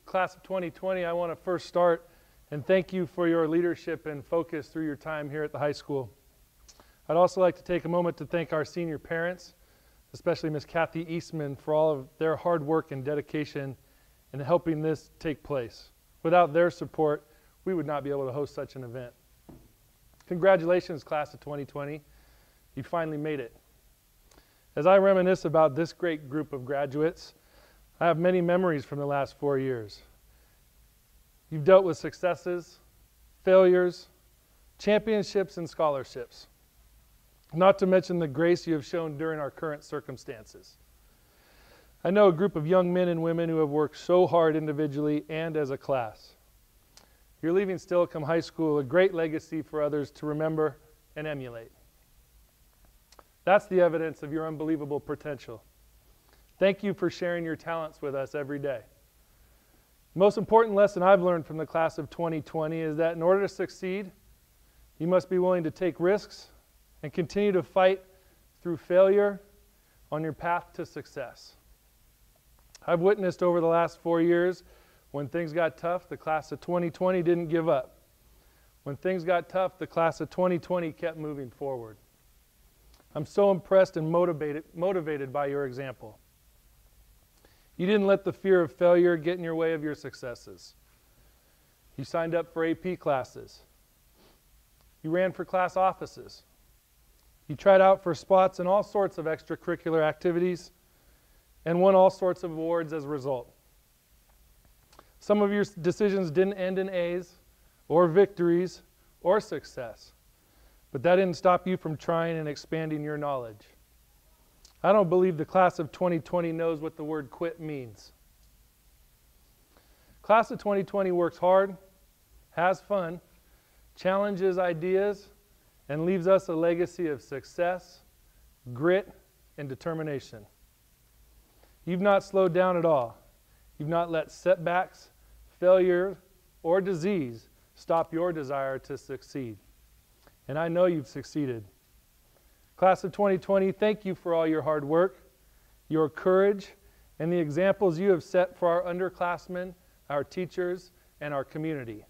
Class of 2020, I want to first start and thank you for your leadership and focus through your time here at the high school. I'd also like to take a moment to thank our senior parents, especially Ms. Kathy Eastman, for all of their hard work and dedication in helping this take place. Without their support, we would not be able to host such an event. Congratulations, Class of 2020. You finally made it. As I reminisce about this great group of graduates, I have many memories from the last 4 years. You've dealt with successes, failures, championships, and scholarships, not to mention the grace you have shown during our current circumstances. I know a group of young men and women who have worked so hard individually and as a class. You're leaving Steilacoom High School a great legacy for others to remember and emulate. That's the evidence of your unbelievable potential. Thank you for sharing your talents with us every day. The most important lesson I've learned from the class of 2020 is that in order to succeed, you must be willing to take risks and continue to fight through failure on your path to success. I've witnessed over the last 4 years, when things got tough, the class of 2020 didn't give up. When things got tough, the class of 2020 kept moving forward. I'm so impressed and motivated by your example. You didn't let the fear of failure get in your way of your successes. You signed up for AP classes. You ran for class offices. You tried out for spots in all sorts of extracurricular activities and won all sorts of awards as a result. Some of your decisions didn't end in A's or victories or success, but that didn't stop you from trying and expanding your knowledge. I don't believe the class of 2020 knows what the word quit means. Class of 2020 works hard, has fun, challenges ideas, and leaves us a legacy of success, grit, and determination. You've not slowed down at all. You've not let setbacks, failure, or disease stop your desire to succeed. And I know you've succeeded. Class of 2020, thank you for all your hard work, your courage, and the examples you have set for our underclassmen, our teachers, and our community.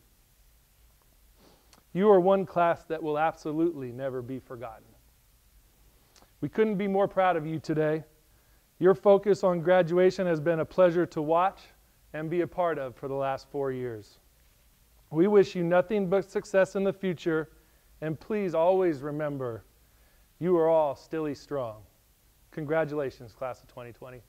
You are one class that will absolutely never be forgotten. We couldn't be more proud of you today. Your focus on graduation has been a pleasure to watch and be a part of for the last 4 years. We wish you nothing but success in the future, and please always remember, you are all Stilly strong. Congratulations, class of 2020.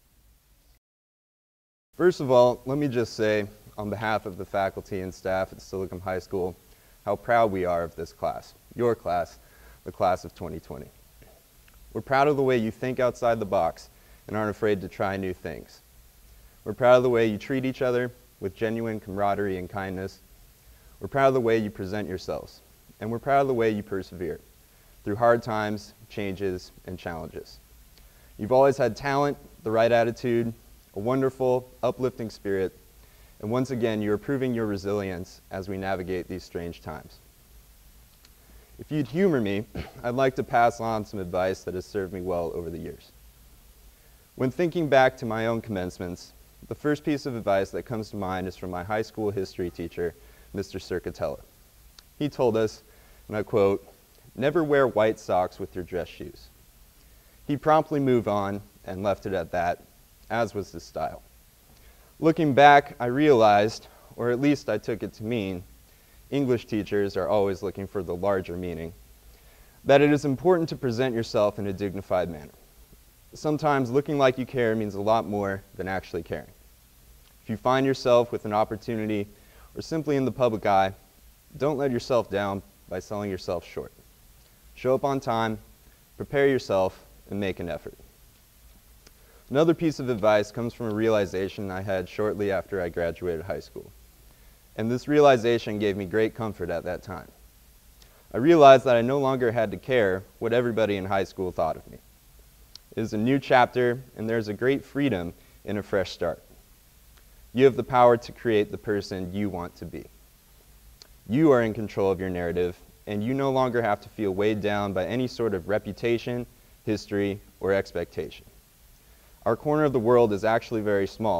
First of all, let me just say, on behalf of the faculty and staff at Steilacoom High School, how proud we are of this class, your class, the class of 2020. We're proud of the way you think outside the box and aren't afraid to try new things. We're proud of the way you treat each other with genuine camaraderie and kindness. We're proud of the way you present yourselves, and we're proud of the way you persevere through hard times, changes, and challenges. You've always had talent, the right attitude, a wonderful, uplifting spirit, and once again, you're proving your resilience as we navigate these strange times. If you'd humor me, I'd like to pass on some advice that has served me well over the years. When thinking back to my own commencements, the first piece of advice that comes to mind is from my high school history teacher, Mr. Circatella. He told us, and I quote, "Never wear white socks with your dress shoes." He promptly moved on and left it at that, as was his style. Looking back, I realized, or at least I took it to mean, English teachers are always looking for the larger meaning, that it is important to present yourself in a dignified manner. Sometimes looking like you care means a lot more than actually caring. If you find yourself with an opportunity or simply in the public eye, don't let yourself down by selling yourself short. Show up on time, prepare yourself, and make an effort. Another piece of advice comes from a realization I had shortly after I graduated high school. And this realization gave me great comfort at that time. I realized that I no longer had to care what everybody in high school thought of me. It is a new chapter, and there's a great freedom in a fresh start. You have the power to create the person you want to be. You are in control of your narrative, and you no longer have to feel weighed down by any sort of reputation, history, or expectation. Our corner of the world is actually very small,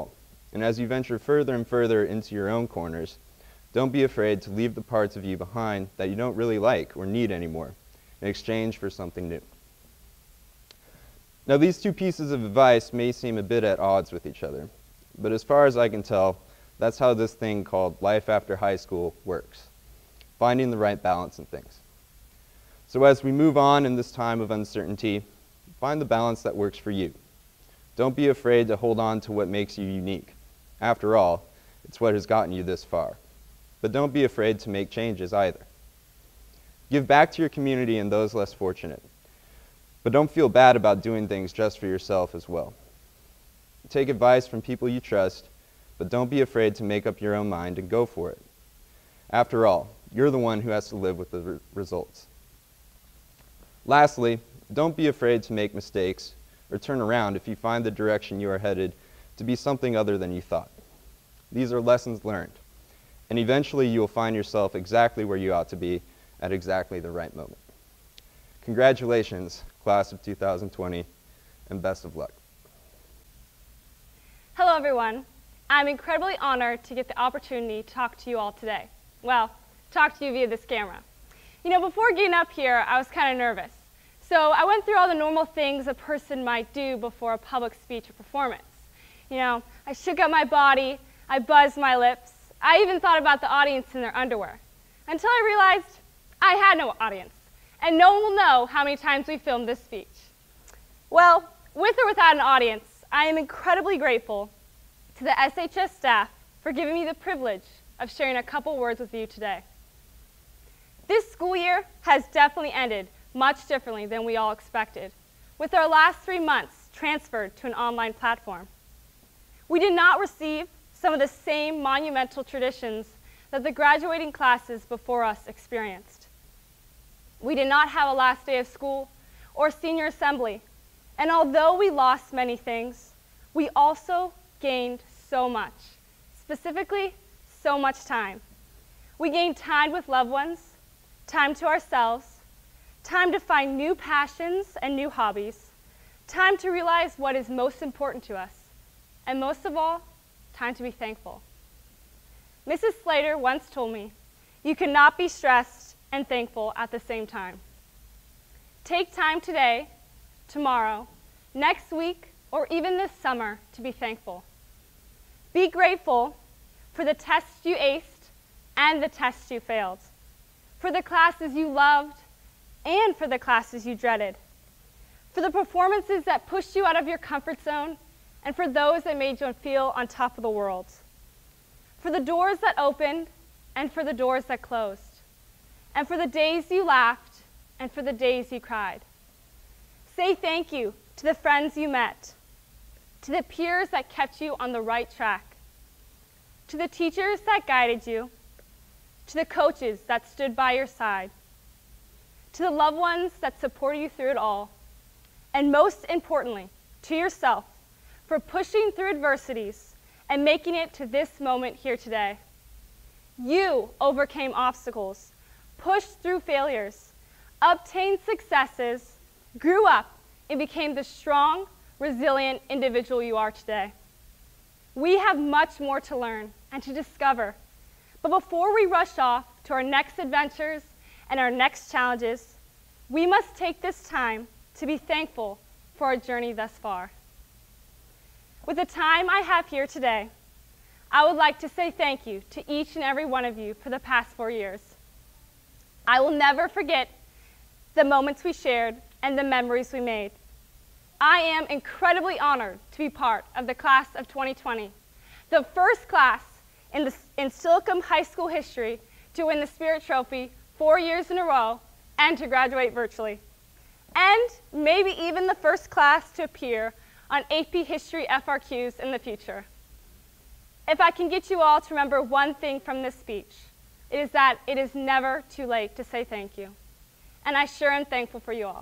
And as you venture further and further into your own corners, don't be afraid to leave the parts of you behind that you don't really like or need anymore in exchange for something new. Now, these two pieces of advice may seem a bit at odds with each other, but as far as I can tell, that's how this thing called life after high school works, finding the right balance in things. So as we move on in this time of uncertainty, find the balance that works for you. Don't be afraid to hold on to what makes you unique. After all, it's what has gotten you this far. But don't be afraid to make changes either. Give back to your community and those less fortunate. But don't feel bad about doing things just for yourself as well. Take advice from people you trust, but don't be afraid to make up your own mind and go for it. After all, you're the one who has to live with the results. Lastly, don't be afraid to make mistakes or turn around if you find the direction you are headed to be something other than you thought. These are lessons learned, and eventually you will find yourself exactly where you ought to be at exactly the right moment. Congratulations, class of 2020, and best of luck. Hello, everyone. I'm incredibly honored to get the opportunity to talk to you all today. Well, talk to you via this camera. You know, before getting up here, I was kind of nervous. So I went through all the normal things a person might do before a public speech or performance. You know, I shook up my body, I buzzed my lips, I even thought about the audience in their underwear. Until I realized I had no audience, and no one will know how many times we filmed this speech. Well, with or without an audience, I am incredibly grateful to the SHS staff for giving me the privilege of sharing a couple words with you today. This school year has definitely ended much differently than we all expected, with our last 3 months transferred to an online platform. We did not receive some of the same monumental traditions that the graduating classes before us experienced. We did not have a last day of school or senior assembly, and although we lost many things, we also gained so much, specifically so much time. We gained time with loved ones, time to ourselves, time to find new passions and new hobbies, time to realize what is most important to us, and most of all, time to be thankful. Mrs. Slater once told me, "You cannot be stressed and thankful at the same time." Take time today, tomorrow, next week, or even this summer to be thankful. Be grateful for the tests you aced and the tests you failed, for the classes you loved and for the classes you dreaded, for the performances that pushed you out of your comfort zone and for those that made you feel on top of the world, for the doors that opened and for the doors that closed, and for the days you laughed and for the days you cried. Say thank you to the friends you met, to the peers that kept you on the right track, to the teachers that guided you, to the coaches that stood by your side, to the loved ones that supported you through it all, and most importantly, to yourself for pushing through adversities and making it to this moment here today. You overcame obstacles, pushed through failures, obtained successes, grew up, and became the strong, resilient individual you are today. We have much more to learn and to discover, but before we rush off to our next adventures and our next challenges, we must take this time to be thankful for our journey thus far. With the time I have here today, I would like to say thank you to each and every one of you for the past 4 years. I will never forget the moments we shared and the memories we made. I am incredibly honored to be part of the class of 2020, the first class in Steilacoom High School history to win the Spirit Trophy 4 years in a row and to graduate virtually. And maybe even the first class to appear on AP History FRQs in the future. If I can get you all to remember one thing from this speech, it is that it is never too late to say thank you. And I sure am thankful for you all.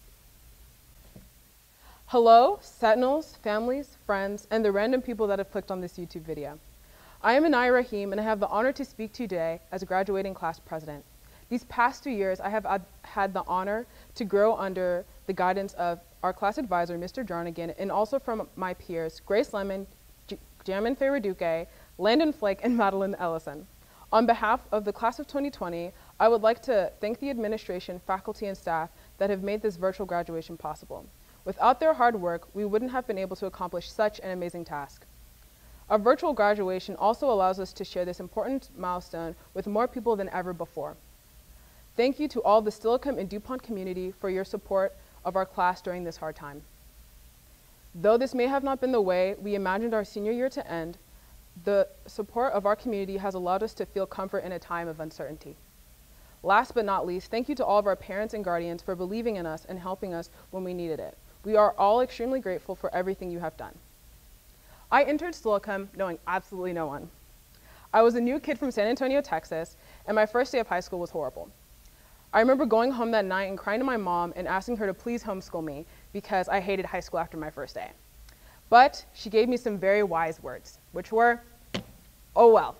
Hello, Sentinels, families, friends, and the random people that have clicked on this YouTube video. I am Anaya Rahim, and I have the honor to speak to you today as a graduating class president. These past 2 years, I have had the honor to grow under the guidance of our class advisor, Mr. Jarnigan, and also from my peers, Grace Lemon, Jamin Feyreduke, Landon Flake, and Madeline Ellison. On behalf of the class of 2020, I would like to thank the administration, faculty, and staff that have made this virtual graduation possible. Without their hard work, we wouldn't have been able to accomplish such an amazing task. Our virtual graduation also allows us to share this important milestone with more people than ever before. Thank you to all the Steilacoom and DuPont community for your support of our class during this hard time. Though this may have not been the way we imagined our senior year to end, the support of our community has allowed us to feel comfort in a time of uncertainty. Last but not least, thank you to all of our parents and guardians for believing in us and helping us when we needed it. We are all extremely grateful for everything you have done. I entered Steilacoom knowing absolutely no one. I was a new kid from San Antonio, Texas, and my first day of high school was horrible. I remember going home that night and crying to my mom and asking her to please homeschool me because I hated high school after my first day. But she gave me some very wise words, which were, oh well.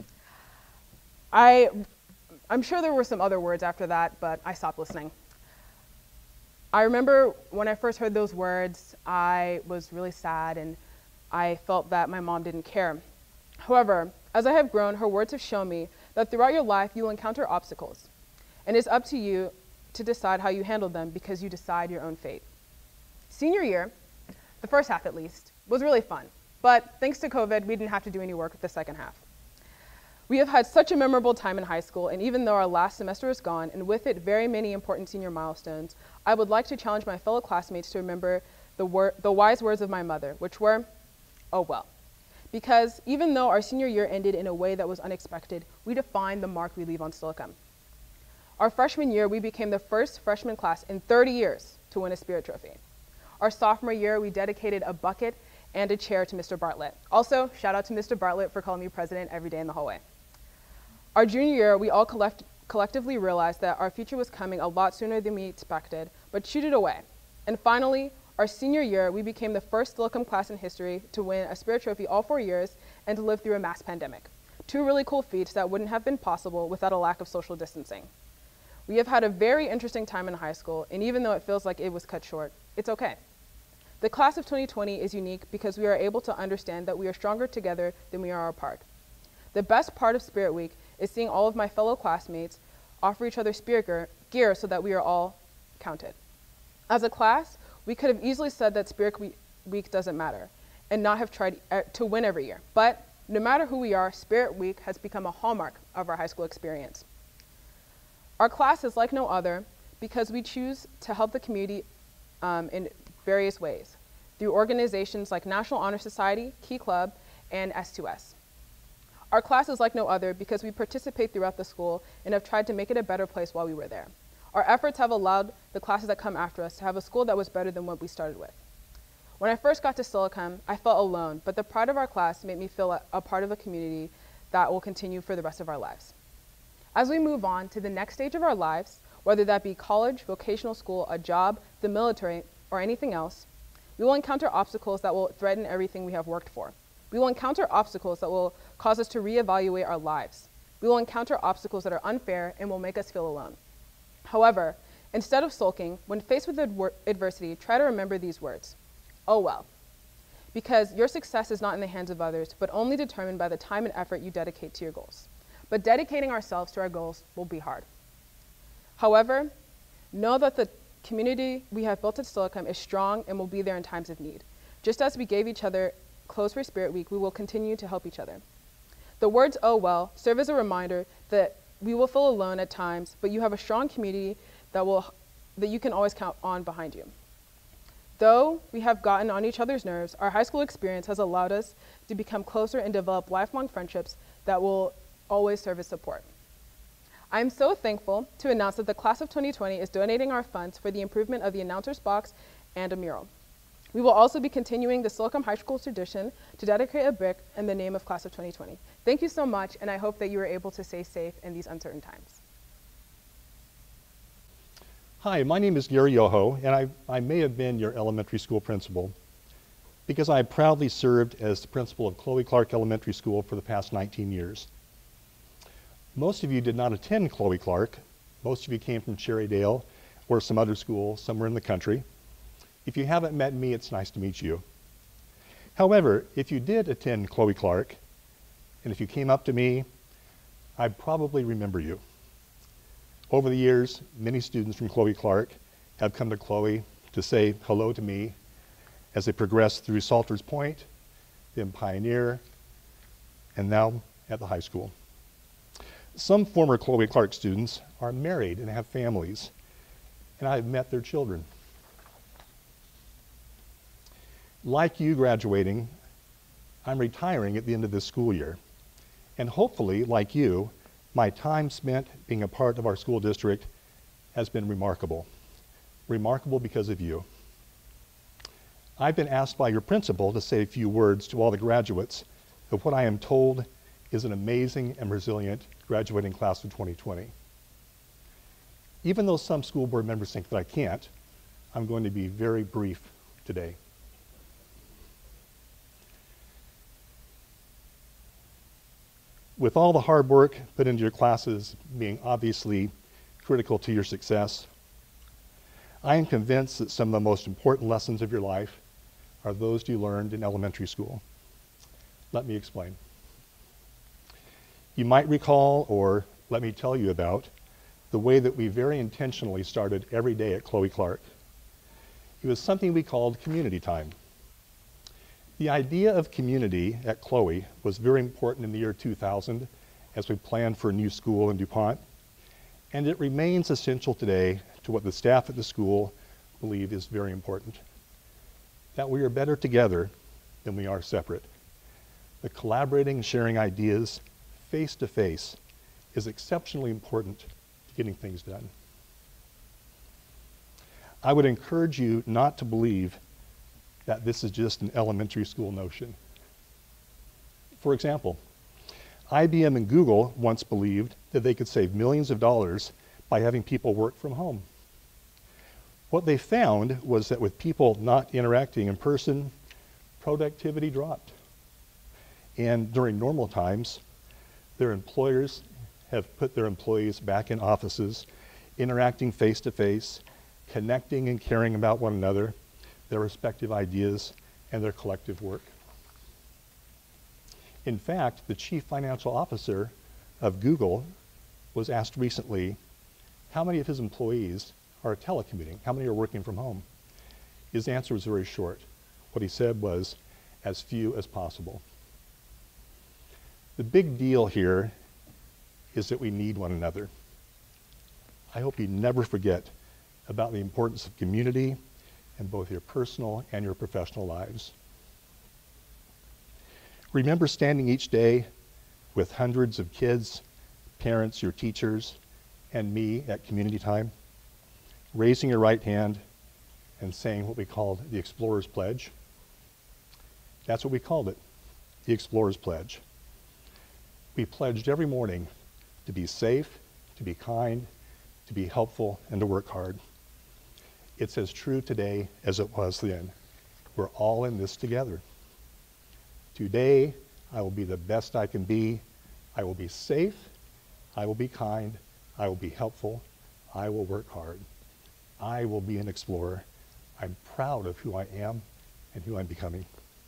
I'm sure there were some other words after that, but I stopped listening. I remember when I first heard those words, I was really sad and I felt that my mom didn't care. However, as I have grown, her words have shown me that throughout your life, you will encounter obstacles. And it's up to you to decide how you handle them because you decide your own fate. Senior year, the first half at least, was really fun. But thanks to COVID, we didn't have to do any work the second half. We have had such a memorable time in high school, and even though our last semester is gone, and with it very many important senior milestones, I would like to challenge my fellow classmates to remember the wise words of my mother, which were, oh well. Because even though our senior year ended in a way that was unexpected, we defined the mark we leave on Steilacoom. Our freshman year, we became the first freshman class in 30 years to win a Spirit Trophy. Our sophomore year, we dedicated a bucket and a chair to Mr. Bartlett. Also, shout out to Mr. Bartlett for calling me president every day in the hallway. Our junior year, we all collectively realized that our future was coming a lot sooner than we expected, but shooed away. And finally, our senior year, we became the first Steilacoom class in history to win a Spirit Trophy all 4 years and to live through a mass pandemic. Two really cool feats that wouldn't have been possible without a lack of social distancing. We have had a very interesting time in high school, and even though it feels like it was cut short, it's okay. The class of 2020 is unique because we are able to understand that we are stronger together than we are apart. The best part of Spirit Week is seeing all of my fellow classmates offer each other Spirit gear so that we are all counted. As a class, we could have easily said that Spirit Week doesn't matter and not have tried to win every year. But no matter who we are, Spirit Week has become a hallmark of our high school experience. Our class is like no other because we choose to help the community in various ways through organizations like National Honor Society, Key Club, and S2S. Our class is like no other because we participate throughout the school and have tried to make it a better place while we were there. Our efforts have allowed the classes that come after us to have a school that was better than what we started with. When I first got to Steilacoom, I felt alone, but the pride of our class made me feel a part of a community that will continue for the rest of our lives. As we move on to the next stage of our lives, whether that be college, vocational school, a job, the military, or anything else, we will encounter obstacles that will threaten everything we have worked for. We will encounter obstacles that will cause us to reevaluate our lives. We will encounter obstacles that are unfair and will make us feel alone. However, instead of sulking, when faced with adversity, try to remember these words. Oh well. Because your success is not in the hands of others, but only determined by the time and effort you dedicate to your goals. But dedicating ourselves to our goals will be hard. However, know that the community we have built at Steilacoom is strong and will be there in times of need. Just as we gave each other clothes for Spirit Week, we will continue to help each other. The words, oh well, serve as a reminder that we will feel alone at times, but you have a strong community that you can always count on behind you. Though we have gotten on each other's nerves, our high school experience has allowed us to become closer and develop lifelong friendships that will always serve as support. I am so thankful to announce that the class of 2020 is donating our funds for the improvement of the announcer's box and a mural. We will also be continuing the Steilacoom High School tradition to dedicate a brick in the name of class of 2020. Thank you so much, and I hope that you are able to stay safe in these uncertain times. Hi, my name is Gary Yoho, and I may have been your elementary school principal because I proudly served as the principal of Chloe Clark Elementary School for the past 19 years. Most of you did not attend Chloe Clark. Most of you came from Cherrydale or some other school somewhere in the country. If you haven't met me, it's nice to meet you. However, if you did attend Chloe Clark, and if you came up to me, I'd probably remember you. Over the years, many students from Chloe Clark have come to Chloe to say hello to me as they progress through Salters Point, then Pioneer, and now at the high school. Some former Chloe Clark students are married and have families, and I've met their children. Like you graduating, I'm retiring at the end of this school year. And hopefully, like you, my time spent being a part of our school district has been remarkable. Remarkable because of you. I've been asked by your principal to say a few words to all the graduates of what I am told is an amazing and resilient graduating class of 2020. Even though some school board members think that I can't, I'm going to be very brief today. With all the hard work put into your classes being obviously critical to your success, I am convinced that some of the most important lessons of your life are those you learned in elementary school. Let me explain. You might recall, or let me tell you about, the way that we very intentionally started every day at Chloe Clark. It was something we called community time. The idea of community at Chloe was very important in the year 2000 as we planned for a new school in DuPont, and it remains essential today to what the staff at the school believe is very important, that we are better together than we are separate. The collaborating and sharing ideas face to face is exceptionally important to getting things done. I would encourage you not to believe that this is just an elementary school notion. For example, IBM and Google once believed that they could save millions of dollars by having people work from home. What they found was that with people not interacting in person, productivity dropped. And during normal times, their employers have put their employees back in offices, interacting face to face, connecting and caring about one another, their respective ideas, and their collective work. In fact, the chief financial officer of Google was asked recently how many of his employees are telecommuting, how many are working from home. His answer was very short. What he said was, as few as possible. The big deal here is that we need one another. I hope you never forget about the importance of community in both your personal and your professional lives. Remember standing each day with hundreds of kids, parents, your teachers, and me at community time, raising your right hand and saying what we called the Explorer's Pledge. That's what we called it, the Explorer's Pledge. We pledged every morning to be safe, to be kind, to be helpful, and to work hard. It's as true today as it was then. We're all in this together. Today, I will be the best I can be. I will be safe. I will be kind. I will be helpful. I will work hard. I will be an explorer. I'm proud of who I am and who I'm becoming.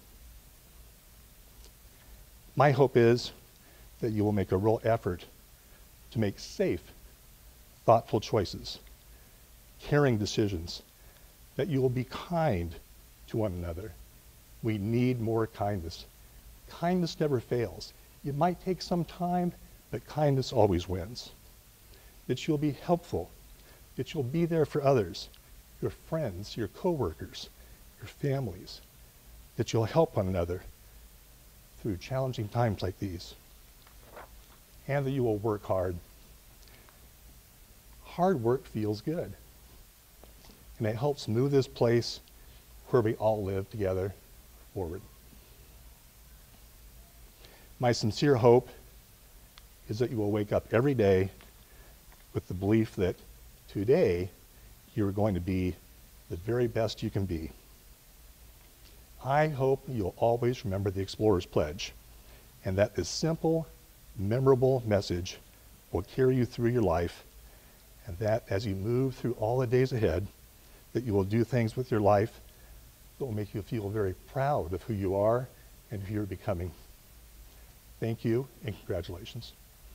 My hope is that you will make a real effort to make safe, thoughtful choices, caring decisions, that you will be kind to one another. We need more kindness. Kindness never fails. It might take some time, but kindness always wins. That you'll be helpful, that you'll be there for others, your friends, your coworkers, your families, that you'll help one another through challenging times like these, and that you will work hard. Hard work feels good, and it helps move this place where we all live together forward. My sincere hope is that you will wake up every day with the belief that today you are going to be the very best you can be. I hope you'll always remember the Explorer's Pledge, and that this simple, memorable message will carry you through your life, and that as you move through all the days ahead, that you will do things with your life that will make you feel very proud of who you are and who you're becoming. Thank you and congratulations.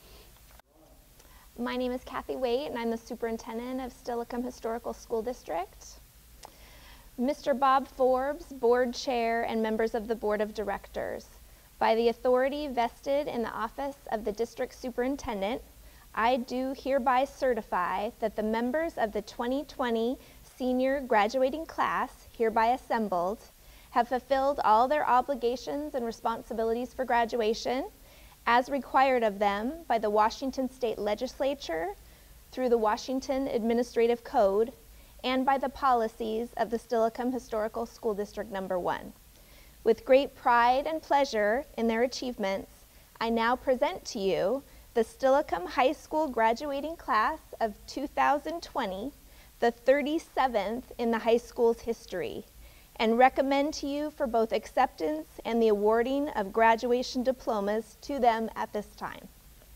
My name is Kathy Waite, and I'm the superintendent of Steilacoom Historical School District. Mr. Bob Forbes, board chair, and members of the board of directors, by the authority vested in the office of the district superintendent, I do hereby certify that the members of the 2020 senior graduating class hereby assembled have fulfilled all their obligations and responsibilities for graduation as required of them by the Washington State Legislature through the Washington Administrative Code and by the policies of the Steilacoom Historical School District Number 1. With great pride and pleasure in their achievements, I now present to you the Steilacoom High School graduating class of 2020, the 37th in the high school's history, and recommend to you for both acceptance and the awarding of graduation diplomas to them at this time.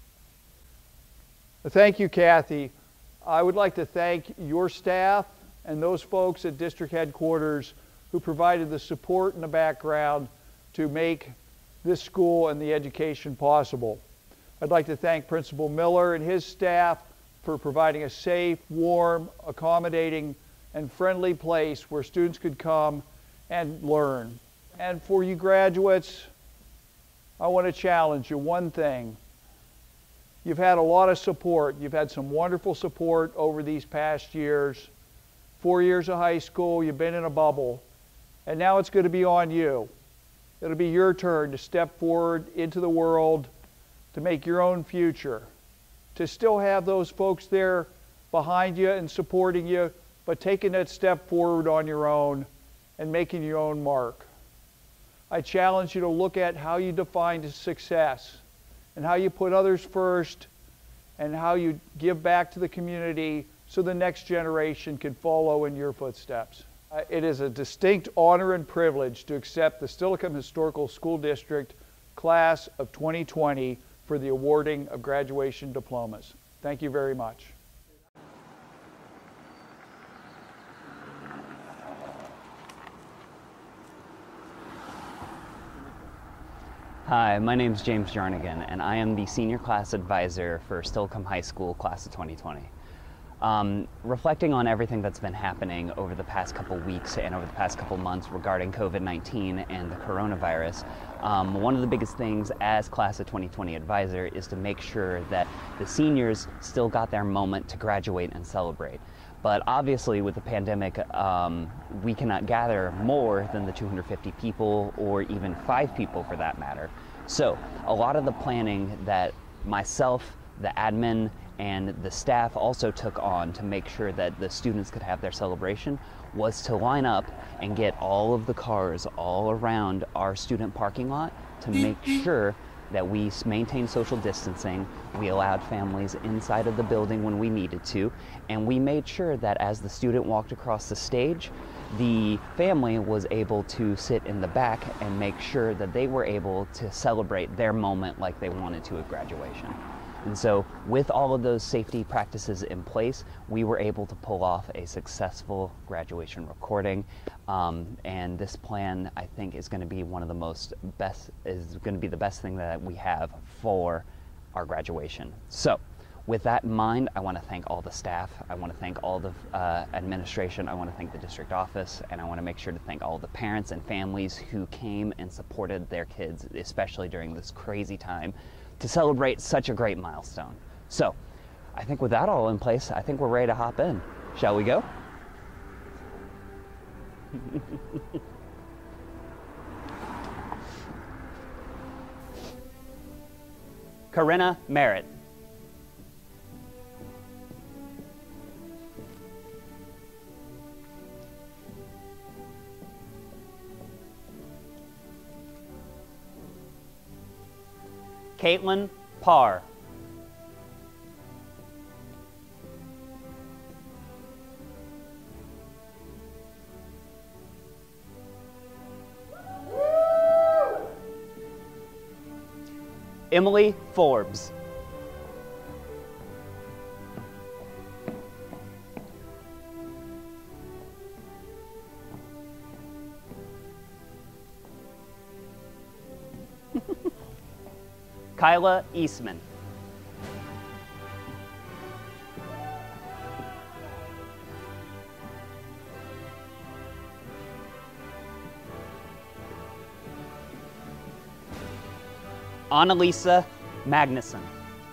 Thank you, Kathy. I would like to thank your staff and those folks at district headquarters who provided the support in the background to make this school and the education possible. I'd like to thank Principal Miller and his staff for providing a safe, warm, accommodating, and friendly place where students could come and learn. And for you graduates, I want to challenge you one thing. You've had a lot of support. You've had some wonderful support over these past years. 4 years of high school, you've been in a bubble, and now it's going to be on you. It'll be your turn to step forward into the world, to make your own future, to still have those folks there behind you and supporting you, but taking that step forward on your own and making your own mark. I challenge you to look at how you define success and how you put others first and how you give back to the community so the next generation can follow in your footsteps. It is a distinct honor and privilege to accept the Steilacoom Historical School District Class of 2020 for the awarding of graduation diplomas. Thank you very much. Hi, my name is James Jarnigan, and I am the Senior Class Advisor for Steilacoom High School Class of 2020. Reflecting on everything that's been happening over the past couple weeks and over the past couple months regarding COVID-19 and the coronavirus, one of the biggest things as Class of 2020 Advisor is to make sure that the seniors still got their moment to graduate and celebrate. But obviously with the pandemic, we cannot gather more than the 250 people or even 5 people for that matter. So a lot of the planning that myself, the admin, and the staff also took on to make sure that the students could have their celebration was to line up and get all of the cars all around our student parking lot to make sure that we maintained social distancing, we allowed families inside of the building when we needed to, and we made sure that as the student walked across the stage, the family was able to sit in the back and make sure that they were able to celebrate their moment like they wanted to at graduation. And so with all of those safety practices in place, we were able to pull off a successful graduation recording. And this plan, I think, is going to be one of the the best thing that we have for our graduation. So with that in mind, I want to thank all the staff. I want to thank all the administration. I want to thank the district office, and I want to make sure to thank all the parents and families who came and supported their kids, especially during this crazy time, to celebrate such a great milestone. So I think with that all in place, I think we're ready to hop in. Shall we go? Corinna Merritt. Caitlin Parr. Emily Forbes. Kyla Eastman. Annalisa Magnuson.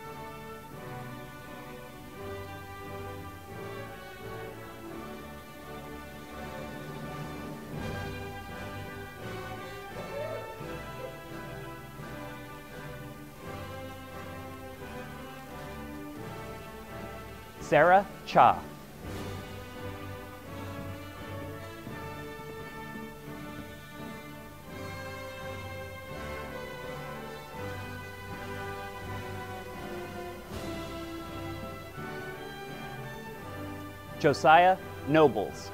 Sarah Cha. Josiah Nobles.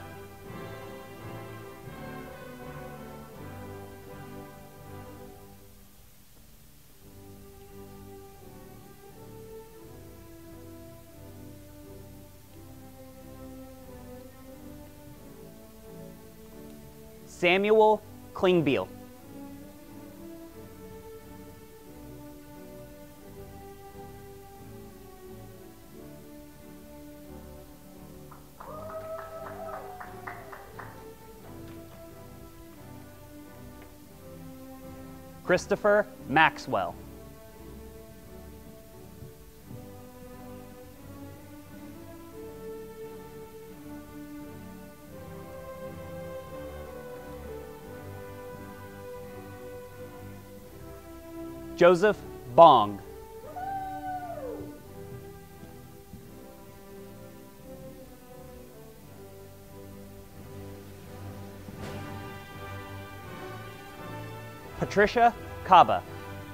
Samuel Klingbeil. Christopher Maxwell. Joseph Bong. Patricia Kaba.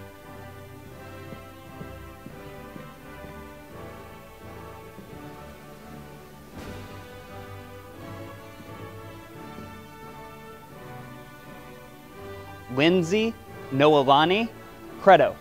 Lindsay Noelani Credo.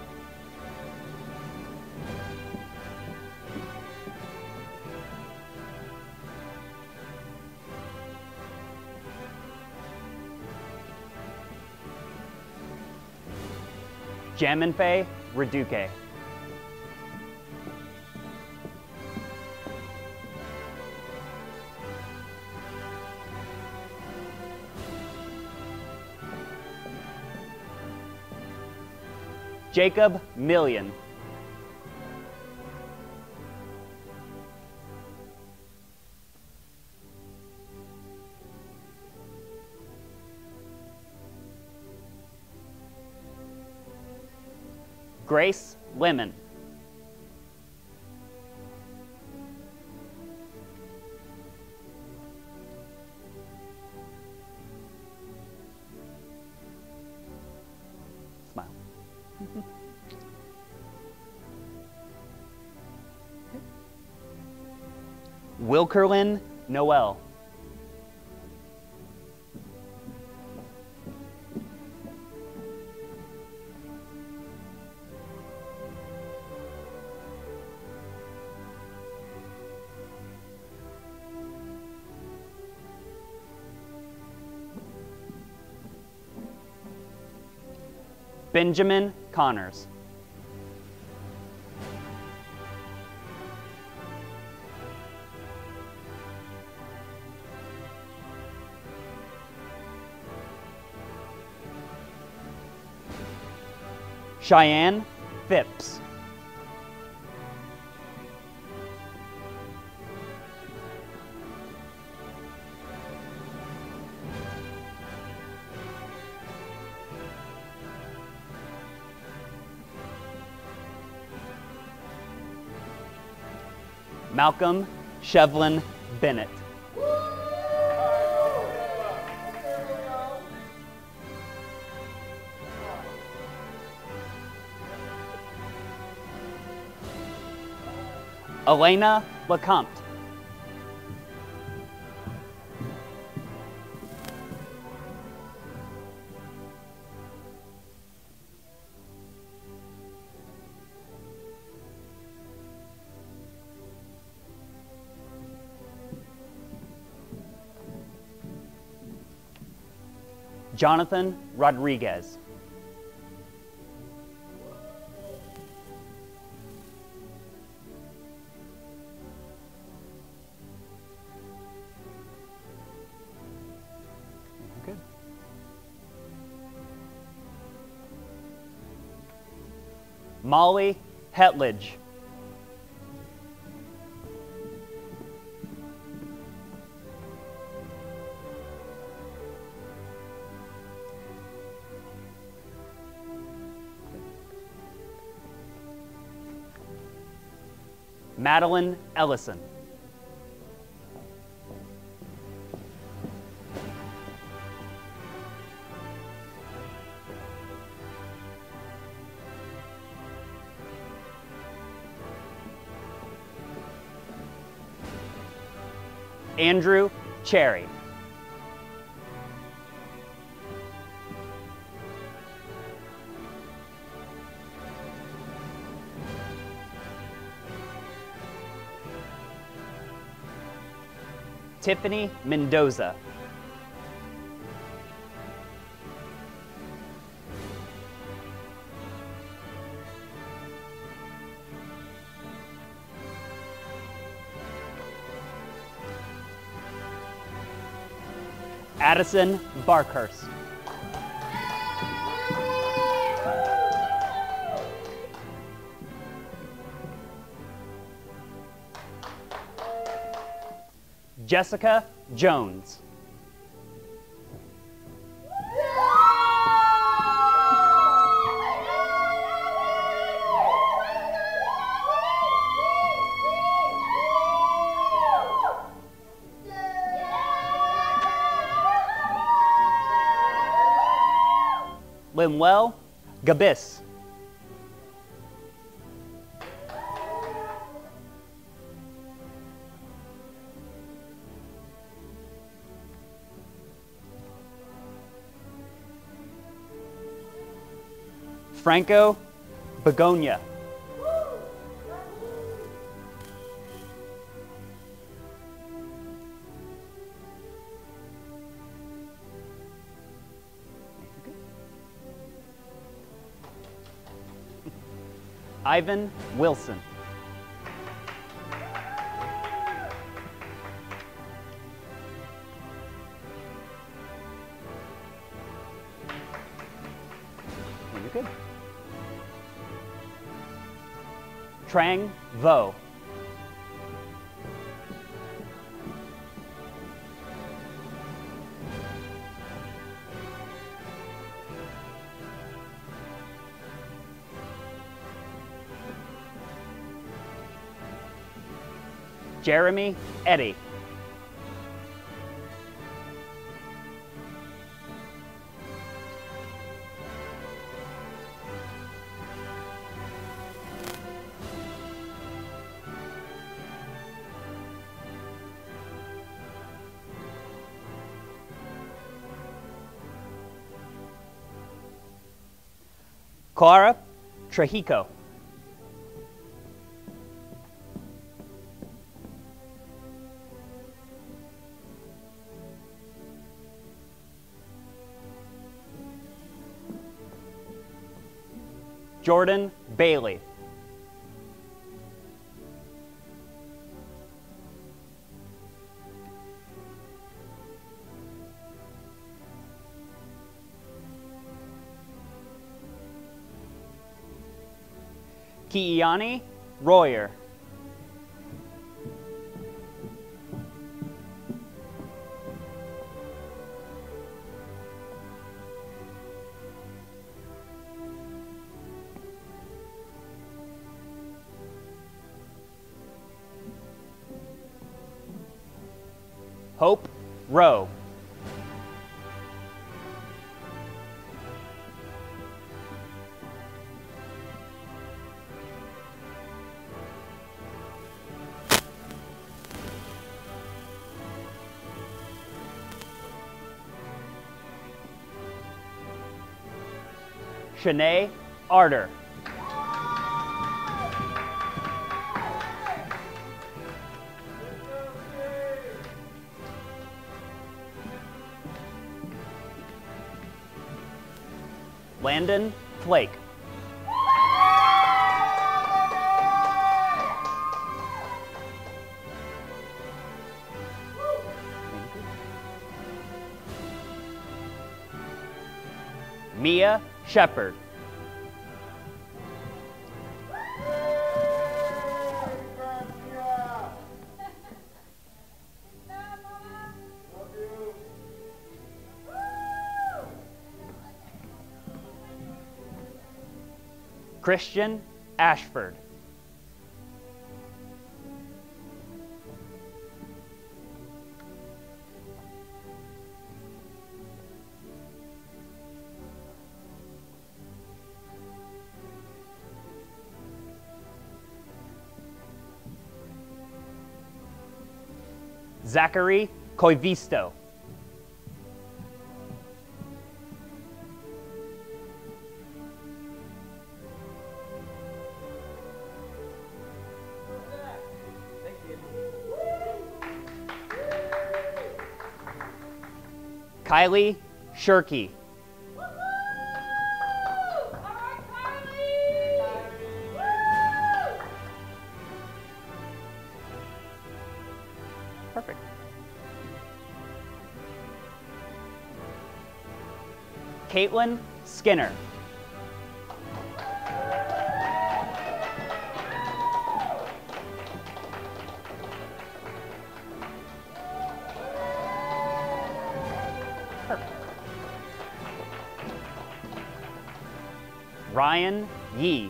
Jaminfe Reduke. Jacob Million. Grace Lemon. Smile. Wilkerlin Noel. Benjamin Connors. Cheyenne Phipps. Malcolm Shevlin Bennett. Elena LeCompte. Jonathan Rodriguez. Molly Hetledge. Madeline Ellison. Andrew Cherry. Tiffany Mendoza. Addison Barkhurst. Jessica Jones. Linwell Gabis. Franco Begonia. Ivan Wilson. You're good. Trang Vo. Jeremy Eddy. Clara Trejico. Jordan Bailey. Kiani Royer. Hope Rowe. Shanae Arter. Landon Flake. Mia Shepard. Christian Ashford. Zachary Koivisto. Kylie Shirky. Perfect. Caitlin Skinner. Perfect. Ryan Yee.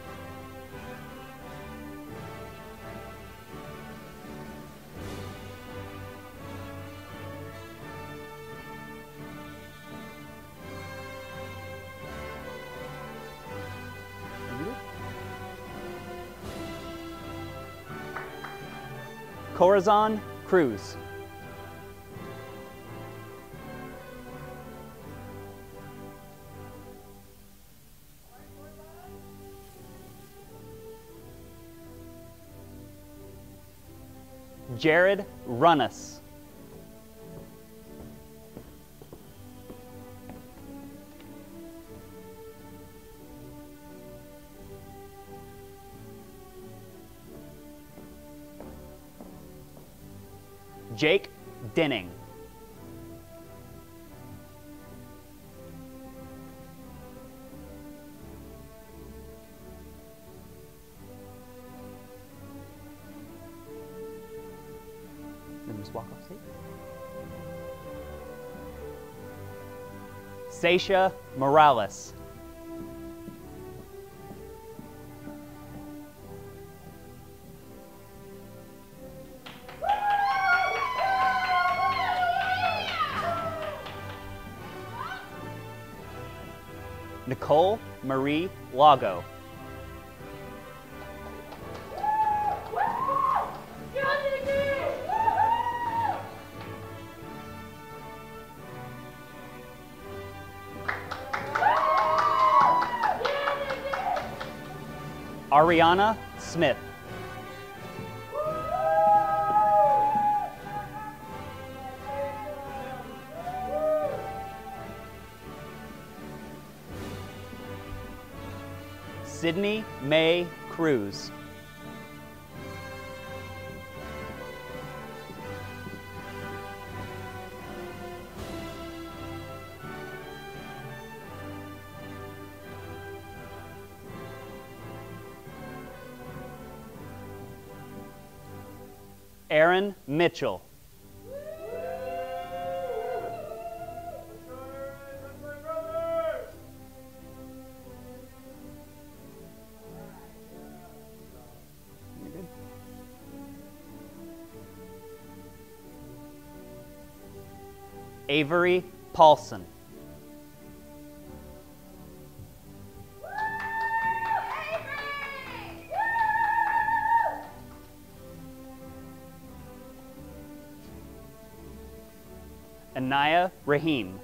Corazon Cruz. Jared Runnis. Jake Denning. Then just walk off seat. Seisha Morales. Nicole Marie Lago. Ariana Smith. Sydney Mae Cruz. Aaron Mitchell. Avery Paulson. Anaya Rahim.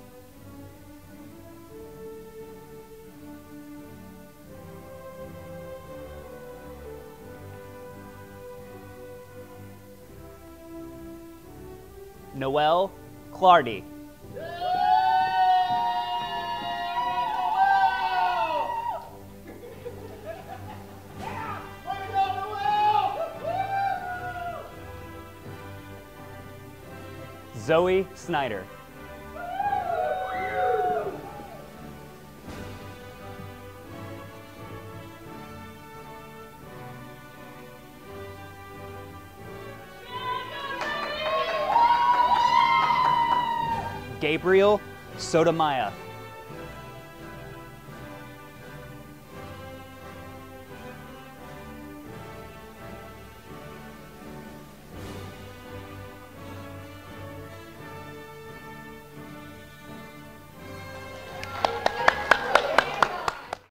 Noelle Clardy. Zoe Snyder. Gabriel Sotomayor.